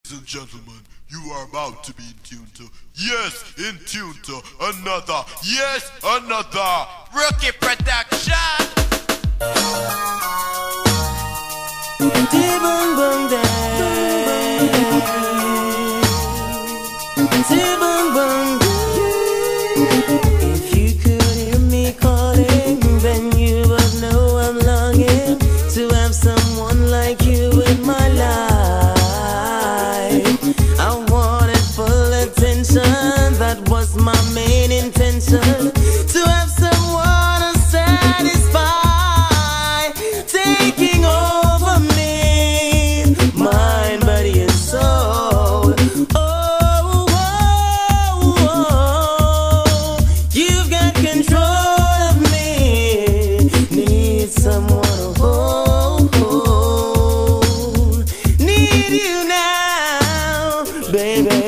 Ladies and gentlemen, you are about to be in tune to, yes, in tune to another, yes, another Rookie Production. If you could hear me calling, then you would know I'm longing to have someone like you in my life. I wanted full attention, that was my main intention, to have someone to satisfy, taking over me, mind, body, and soul. You've got control of me, need someone to hold, need you now, baby.